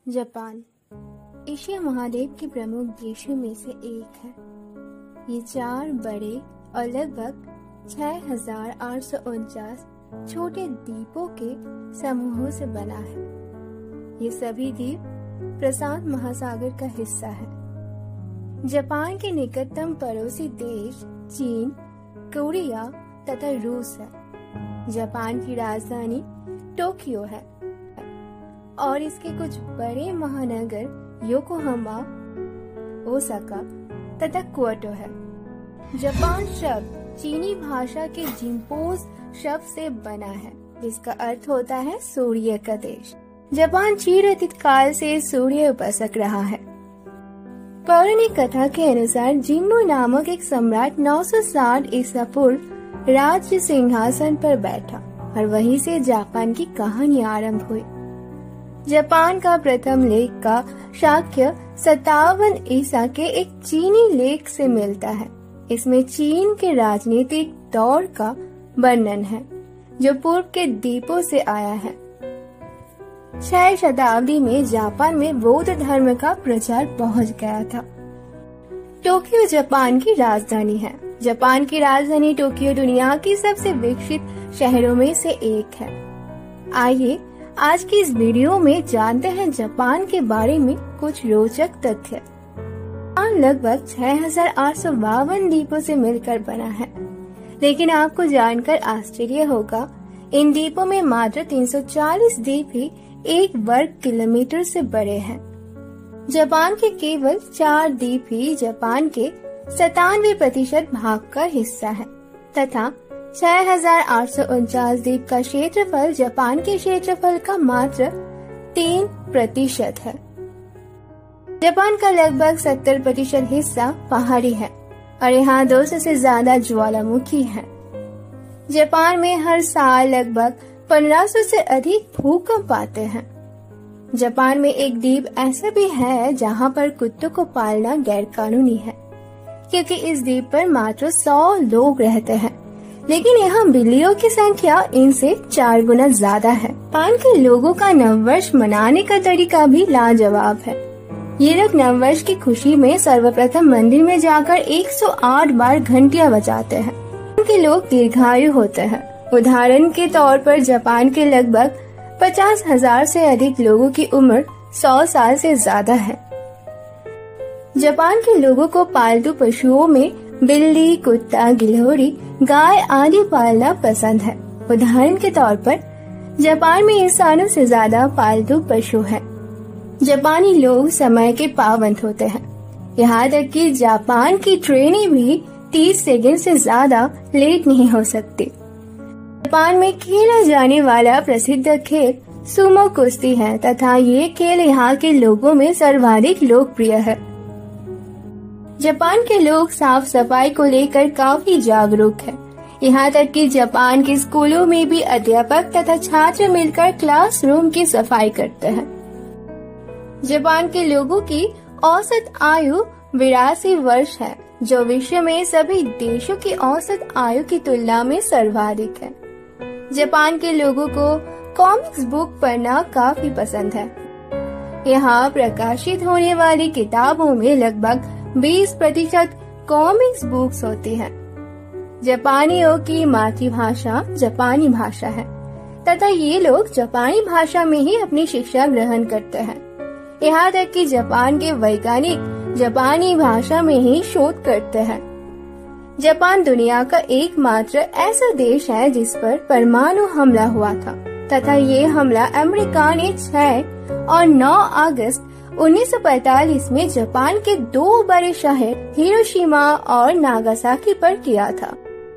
Japan Asia महाद्वीप के प्रमुख देशों में से एक है। ये 4 बड़े और लगभग 6,849 छोटे द्वीपों के समूहों से बना है। ये सभी द्वीप प्रशांत महासागर का हिस्सा है। जापान के निकटतम पड़ोसी देश चीन, कोरिया तथा रूस है। जापान की राजधानी टोक्यो है और इसके कुछ बड़े महानगर योकोहामा, ओसाका तथा क्योटो है। जापान शब्द चीनी भाषा के जिन्पोज शब्द से बना है, जिसका अर्थ होता है सूर्य का देश। जापान चिरातीत काल से सूर्य उपासक रहा है। पौराणिक कथा के अनुसार जिम्मू नामक एक सम्राट 960 ईसा पूर्व राज्य सिंहासन पर बैठा और वहीं से जापान की कहानी आरंभ हुई। जापान का प्रथम लेख का साक्ष्य 57 ईसा के एक चीनी लेख से मिलता है। इसमें चीन के राजनीतिक दौर का वर्णन है जो पूर्व के द्वीपों से आया है। 6 शताब्दी में जापान में बौद्ध धर्म का प्रचार पहुंच गया था। टोक्यो जापान की राजधानी है। जापान की राजधानी टोक्यो दुनिया की सबसे विकसित शहरों में से एक है। आइए आज की इस वीडियो में जानते हैं जापान के बारे में कुछ रोचक तथ्य। जापान लगभग 6,852 द्वीपों से मिलकर बना है, लेकिन आपको जानकर आश्चर्य होगा इन द्वीपों में मात्र 340 द्वीप ही 1 वर्ग किलोमीटर से बड़े हैं। जापान के केवल 4 द्वीप ही जापान के 97% भाग का हिस्सा है तथा 6,849 द्वीप का क्षेत्रफल जापान के क्षेत्रफल का मात्र 3% है। जापान का लगभग 70% हिस्सा पहाड़ी है और यहाँ 200 से ज्यादा ज्वालामुखी है। जापान में हर साल लगभग 1500 से अधिक भूकंप आते हैं। जापान में एक द्वीप ऐसा भी है जहाँ पर कुत्तों को पालना गैर कानूनी है, क्योंकि इस द्वीप पर मात्र 100 लोग रहते हैं, लेकिन यहाँ बिल्लियों की संख्या इनसे 4 गुना ज्यादा है। जापान के लोगों का नववर्ष मनाने का तरीका भी लाजवाब है। ये लोग नववर्ष की खुशी में सर्वप्रथम मंदिर में जाकर 108 बार घंटियां बजाते हैं। उनके लोग दीर्घायु होते हैं। उदाहरण के तौर पर जापान के लगभग 50,000 से अधिक लोगों की उम्र 100 साल से ज्यादा है। जापान के लोगों को पालतू पशुओं में बिल्ली, कुत्ता, गिलहरी, गाय आदि पालना पसंद है। उदाहरण के तौर पर जापान में इंसानों से ज्यादा पालतू पशु हैं। जापानी लोग समय के पाबंद होते हैं। यहाँ तक कि जापान की ट्रेनें भी 30 सेकंड से ज्यादा लेट नहीं हो सकती। जापान में खेला जाने वाला प्रसिद्ध खेल सुमो कुश्ती है तथा ये खेल यहाँ के लोगों में सर्वाधिक लोकप्रिय है। जापान के लोग साफ सफाई को लेकर काफी जागरूक हैं। यहाँ तक कि जापान के स्कूलों में भी अध्यापक तथा छात्र मिलकर क्लासरूम की सफाई करते हैं। जापान के लोगों की औसत आयु 82 वर्ष है, जो विश्व में सभी देशों की औसत आयु की तुलना में सर्वाधिक है। जापान के लोगों को कॉमिक्स बुक पढ़ना काफी पसंद है। यहाँ प्रकाशित होने वाली किताबों में लगभग 20% कॉमिक्स बुक्स होती हैं। जापानियों की मातृभाषा जापानी भाषा है तथा ये लोग जापानी भाषा में ही अपनी शिक्षा ग्रहण करते हैं। यहाँ तक कि जापान के वैज्ञानिक जापानी भाषा में ही शोध करते हैं। जापान दुनिया का एकमात्र ऐसा देश है जिस पर परमाणु हमला हुआ था तथा ये हमला अमेरिका ने 6 और 9 अगस्त 1945 में जापान के 2 बड़े शहर हिरोशिमा और नागासाकी पर किया था।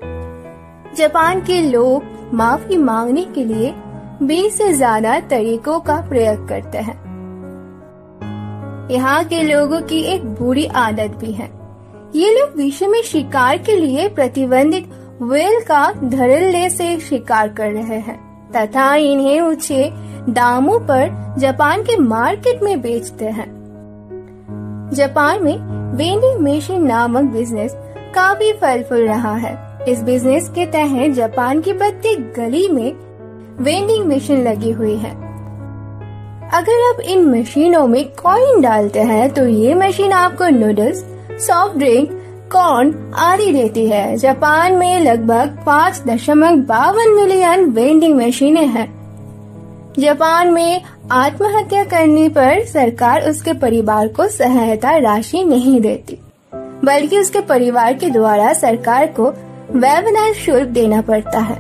जापान के लोग माफी मांगने के लिए 20 से ज्यादा तरीकों का प्रयोग करते हैं। यहाँ के लोगों की एक बुरी आदत भी है। ये लोग विश्व में शिकार के लिए प्रतिबंधित व्हेल का धड़ल्ले से शिकार कर रहे हैं तथा इन्हें ऊंचे दामों पर जापान के मार्केट में बेचते हैं। जापान में वेंडिंग मशीन नामक बिजनेस काफी फल फूल रहा है। इस बिजनेस के तहत जापान की प्रत्येक गली में वेंडिंग मशीन लगी हुई है। अगर आप इन मशीनों में कॉइन डालते हैं तो ये मशीन आपको नूडल्स, सॉफ्ट ड्रिंक, कॉर्न आदि देती है। जापान में लगभग 5.52 मिलियन वेंडिंग मशीनें हैं। जापान में आत्महत्या करने पर सरकार उसके परिवार को सहायता राशि नहीं देती, बल्कि उसके परिवार के द्वारा सरकार को वेबनार शुल्क देना पड़ता है।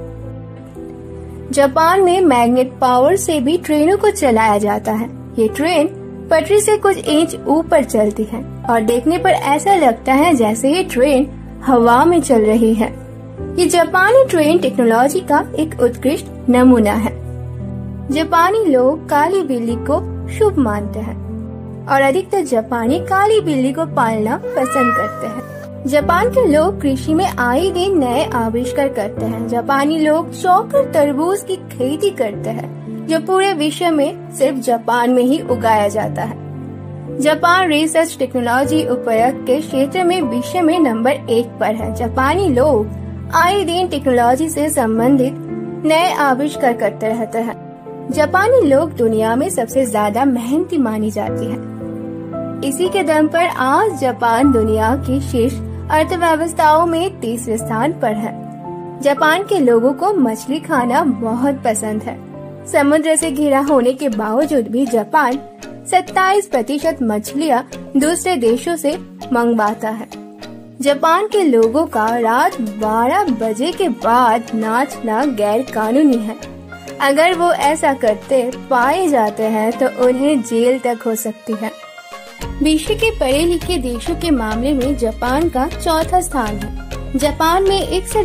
जापान में मैग्नेट पावर से भी ट्रेनों को चलाया जाता है। ये ट्रेन पटरी से कुछ इंच ऊपर चलती है और देखने पर ऐसा लगता है जैसे ये ट्रेन हवा में चल रही है। ये जापानी ट्रेन टेक्नोलॉजी का एक उत्कृष्ट नमूना है। जापानी लोग काली बिल्ली को शुभ मानते हैं और अधिकतर जापानी काली बिल्ली को पालना पसंद करते हैं। जापान के लोग कृषि में आए दिन नए आविष्कार करते हैं। जापानी लोग चौकर तरबूज की खेती करते हैं, जो पूरे विश्व में सिर्फ जापान में ही उगाया जाता है। जापान रिसर्च टेक्नोलॉजी उपयोग के क्षेत्र में विश्व में नंबर 1 पर है। जापानी लोग आए दिन टेक्नोलॉजी से संबंधित नए आविष्कार करते रहते हैं। जापानी लोग दुनिया में सबसे ज्यादा मेहनती मानी जाती है। इसी के दम पर आज जापान दुनिया की शीर्ष अर्थव्यवस्थाओं में 30वें स्थान पर है। जापान के लोगों को मछली खाना बहुत पसंद है। समुद्र से घिरा होने के बावजूद भी जापान 27% मछलियाँ दूसरे देशों से मंगवाता है। जापान के लोगों का रात 12 बजे के बाद नाचना गैर कानूनी है। अगर वो ऐसा करते पाए जाते हैं तो उन्हें जेल तक हो सकती है। विश्व के पढ़े लिखे देशों के मामले में जापान का चौथा स्थान है। जापान में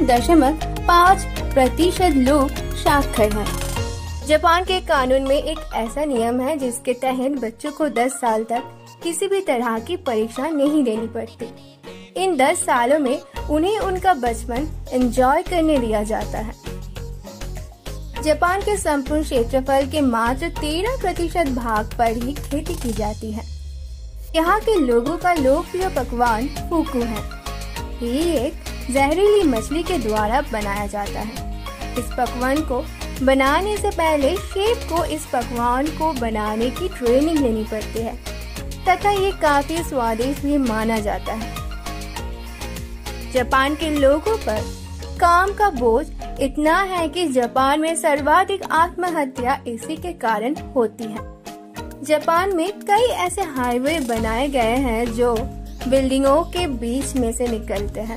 61.5% लोग साक्षर हैं। जापान के कानून में एक ऐसा नियम है जिसके तहत बच्चों को 10 साल तक किसी भी तरह की परीक्षा नहीं देनी पड़ती। इन 10 सालों में उन्हें उनका बचपन एंजॉय करने दिया जाता है। जापान के संपूर्ण क्षेत्रफल के मात्र 13% भाग पर ही खेती की जाती है। यहाँ के लोगों का लोकप्रिय पकवान फुकू है। ये एक जहरीली मछली के द्वारा बनाया जाता है। इस पकवान को बनाने से पहले शेफ को इस पकवान को बनाने की ट्रेनिंग लेनी पड़ती है तथा ये काफी स्वादिष्ट भी माना जाता है। जापान के लोगों पर काम का बोझ इतना है कि जापान में सर्वाधिक आत्महत्या इसी के कारण होती है। जापान में कई ऐसे हाईवे बनाए गए हैं जो बिल्डिंगों के बीच में से निकलते हैं।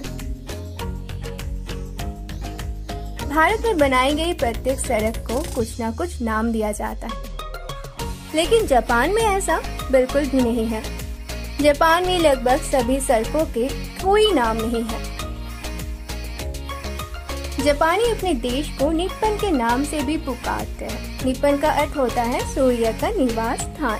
भारत में बनाई गई प्रत्येक सड़क को कुछ न कुछ नाम दिया जाता है, लेकिन जापान में ऐसा बिल्कुल भी नहीं है। जापान में लगभग सभी सड़कों के कोई नाम नहीं है। जापानी अपने देश को निप्पन के नाम से भी पुकारते हैं। निप्पन का अर्थ होता है सूर्य का निवास स्थान।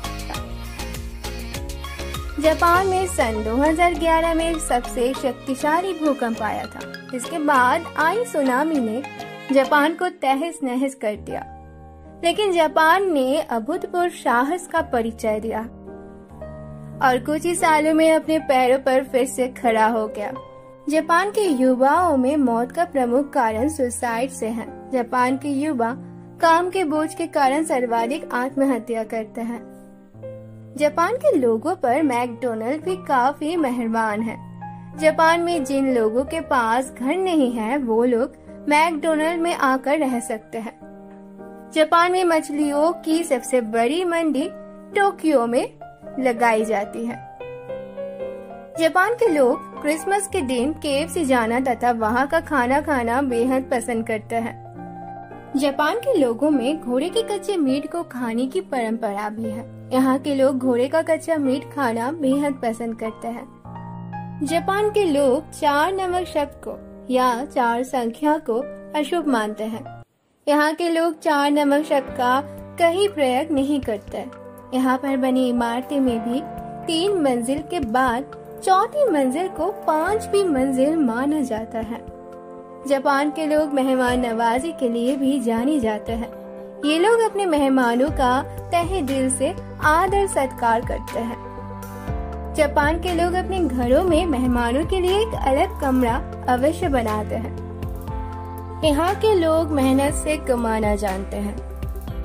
जापान में सन 2011 में सबसे शक्तिशाली भूकंप आया था। इसके बाद आई सुनामी ने जापान को तहस नहस कर दिया, लेकिन जापान ने अभूतपूर्व साहस का परिचय दिया और कुछ ही सालों में अपने पैरों पर फिर से खड़ा हो गया। जापान के युवाओं में मौत का प्रमुख कारण सुसाइड से है। जापान के युवा काम के बोझ के कारण सर्वाधिक आत्महत्या करते हैं। जापान के लोगों पर मैकडोनल्ड भी काफी मेहरबान है। जापान में जिन लोगों के पास घर नहीं है वो लोग मैकडोनल्ड में आकर रह सकते हैं। जापान में मछलियों की सबसे बड़ी मंडी टोक्यो में लगाई जाती है। जापान के लोग क्रिसमस के दिन KFC जाना तथा वहाँ का खाना खाना बेहद पसंद करते हैं। जापान के लोगों में घोड़े के कच्चे मीट को खाने की परंपरा भी है। यहाँ के लोग घोड़े का कच्चा मीट खाना बेहद पसंद करते हैं। जापान के लोग 4 नंबर शब्द को या 4 संख्या को अशुभ मानते हैं। यहाँ के लोग 4 नंबर शब्द का कहीं प्रयोग नहीं करते। यहाँ पर बनी इमारतें में भी 3 मंजिल के बाद चौथी मंजिल को 5वीं मंजिल माना जाता है। जापान के लोग मेहमान नवाजी के लिए भी जाने जाते हैं। ये लोग अपने मेहमानों का तहे दिल से आदर सत्कार करते हैं। जापान के लोग अपने घरों में मेहमानों के लिए एक अलग कमरा अवश्य बनाते हैं। यहाँ के लोग मेहनत से कमाना जानते हैं।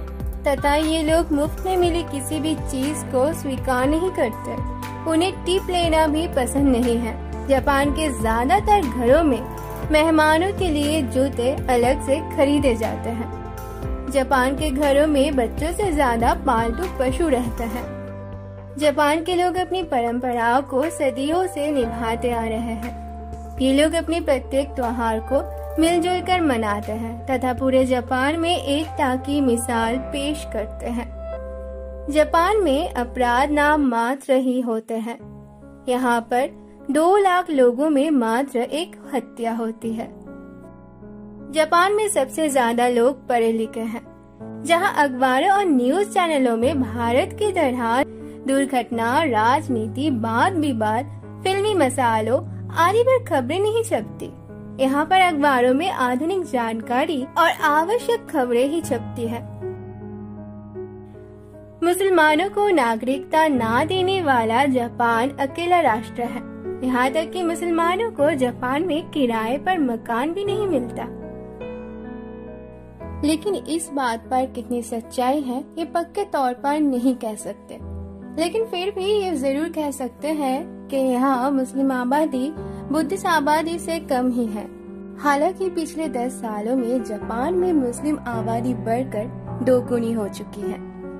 तथा ये लोग मुफ्त में मिली किसी भी चीज को स्वीकार नहीं करते। उन्हें टिप लेना भी पसंद नहीं है। जापान के ज्यादातर घरों में मेहमानों के लिए जूते अलग से खरीदे जाते हैं। जापान के घरों में बच्चों से ज्यादा पालतू पशु रहते हैं। जापान के लोग अपनी परंपराओं को सदियों से निभाते आ रहे हैं। ये लोग अपने प्रत्येक त्योहार को मिलजुल कर मनाते हैं तथा पूरे जापान में एकता की मिसाल पेश करते हैं। जापान में अपराध नाम मात्र ही होते हैं। यहाँ पर 2 लाख लोगों में मात्र एक हत्या होती है। जापान में सबसे ज्यादा लोग पढ़े लिखे हैं। जहाँ अखबारों और न्यूज चैनलों में भारत की तरह दुर्घटना, राजनीति, वाद विवाद, फिल्मी मसालों आदि पर खबरें नहीं छपती। यहाँ पर अखबारों में आधुनिक जानकारी और आवश्यक खबरें ही छपती है। मुसलमानों को नागरिकता ना देने वाला जापान अकेला राष्ट्र है। यहाँ तक कि मुसलमानों को जापान में किराए पर मकान भी नहीं मिलता। लेकिन इस बात पर कितनी सच्चाई है ये पक्के तौर पर नहीं कह सकते, लेकिन फिर भी ये जरूर कह सकते हैं कि यहाँ मुस्लिम आबादी बुद्धिस्ट आबादी से कम ही है। हालांकि पिछले 10 सालों में जापान में मुस्लिम आबादी बढ़कर 2 गुनी हो चुकी है।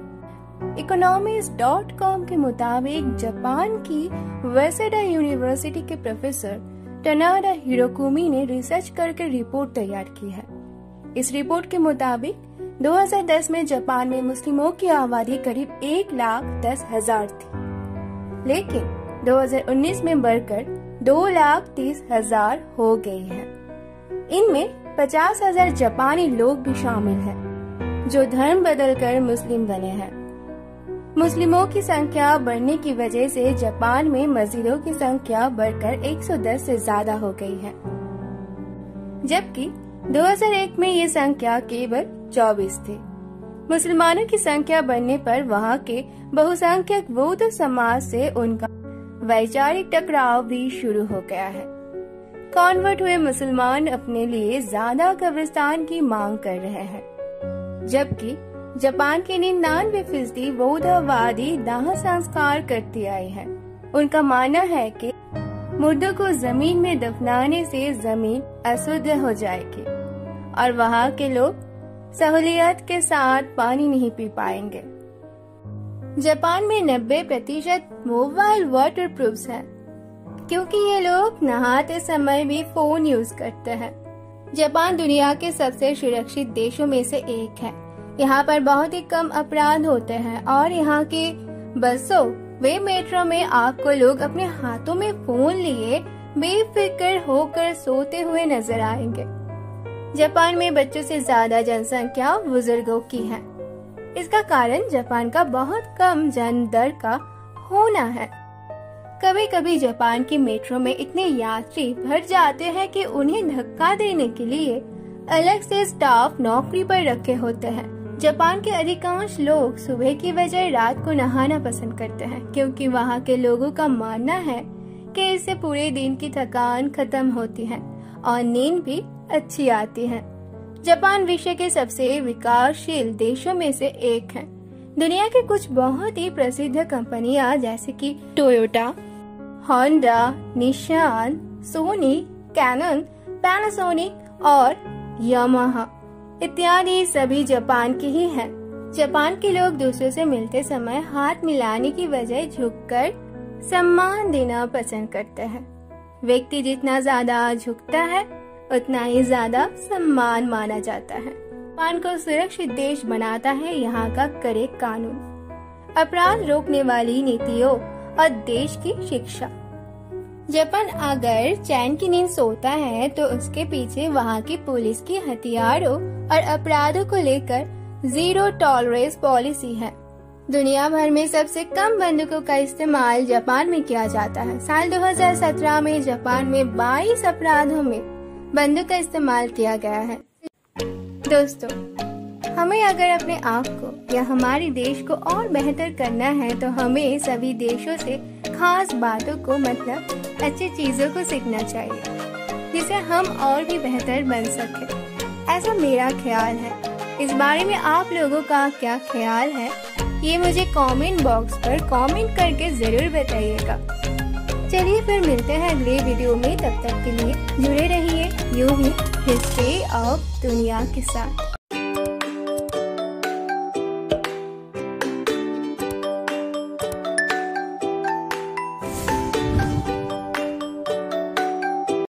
Economist.com के मुताबिक जापान की वासेडा यूनिवर्सिटी के प्रोफेसर टनाडा हिरोकुमी ने रिसर्च करके रिपोर्ट तैयार की है। इस रिपोर्ट के मुताबिक 2010 में जापान में मुस्लिमों की आबादी करीब 1,10,000 थी, लेकिन 2019 में बढ़कर 2,30,000 हो गई है। इनमें 50,000 जापानी लोग भी शामिल हैं, जो धर्म बदलकर मुस्लिम बने हैं। मुस्लिमों की संख्या बढ़ने की वजह से जापान में मस्जिदों की संख्या बढ़कर 110 से ज्यादा हो गई है, जबकि 2001 में ये संख्या केवल 24 थी। मुसलमानों की संख्या बढ़ने पर वहाँ के बहुसंख्यक बौद्ध समाज से उनका वैचारिक टकराव भी शुरू हो गया है। कन्वर्ट हुए मुसलमान अपने लिए ज्यादा कब्रिस्तान की मांग कर रहे हैं, जबकि जापान के 99% बौद्धवादी दाह संस्कार करती आई है। उनका मानना है कि मुर्दों को जमीन में दफनाने से जमीन अशुद्ध हो जाएगी और वहाँ के लोग सहूलियत के साथ पानी नहीं पी पाएंगे। जापान में 90% मोबाइल वाटर प्रूफ्स हैं, क्योंकि ये लोग नहाते समय भी फोन यूज करते हैं। जापान दुनिया के सबसे सुरक्षित देशों में से एक है। यहाँ पर बहुत ही कम अपराध होते हैं और यहाँ के बसों वे मेट्रो में आपको लोग अपने हाथों में फोन लिए बेफिक्र होकर सोते हुए नजर आएंगे। जापान में बच्चों से ज्यादा जनसंख्या बुजुर्गों की है। इसका कारण जापान का बहुत कम जन्म दर का होना है। कभी कभी जापान की मेट्रो में इतने यात्री भर जाते हैं कि उन्हें धक्का देने के लिए अलग से स्टाफ नौकरी पर रखे होते हैं। जापान के अधिकांश लोग सुबह की बजाय रात को नहाना पसंद करते हैं, क्योंकि वहाँ के लोगों का मानना है कि इससे पूरे दिन की थकान खत्म होती है और नींद भी अच्छी आती है। जापान विश्व के सबसे विकासशील देशों में से एक है। दुनिया की कुछ बहुत ही प्रसिद्ध कंपनियां जैसे कि Toyota, Honda, Nissan, Sony, Canon, Panasonic और यामाहा इत्यादि सभी जापान की ही हैं। जापान के लोग दूसरों से मिलते समय हाथ मिलाने की बजाय झुककर सम्मान देना पसंद करते हैं। व्यक्ति जितना ज्यादा झुकता है उतना ही ज्यादा सम्मान माना जाता है। जापान को सुरक्षित देश बनाता है यहाँ का कड़े कानून, अपराध रोकने वाली नीतियों और देश की शिक्षा। जापान अगर चैन की नींद सोता है तो उसके पीछे वहाँ की पुलिस की हथियारों और अपराधों को लेकर 0 टॉलरेंस पॉलिसी है। दुनिया भर में सबसे कम बंदूकों का इस्तेमाल जापान में किया जाता है। साल 2017 में जापान में 22 अपराधों में बंदूक का इस्तेमाल किया गया है। दोस्तों, हमें अगर अपने आप को या हमारे देश को और बेहतर करना है तो हमें सभी देशों से खास बातों को मतलब अच्छी चीजों को सीखना चाहिए, जिससे हम और भी बेहतर बन सके। ऐसा मेरा ख्याल है। इस बारे में आप लोगों का क्या ख्याल है, ये मुझे कमेंट बॉक्स पर कमेंट करके जरूर बताइएगा। चलिए फिर मिलते हैं अगले वीडियो में, तब तक के लिए जुड़े रहिए यूं ही हिस्ट्री ऑफ दुनिया के साथ।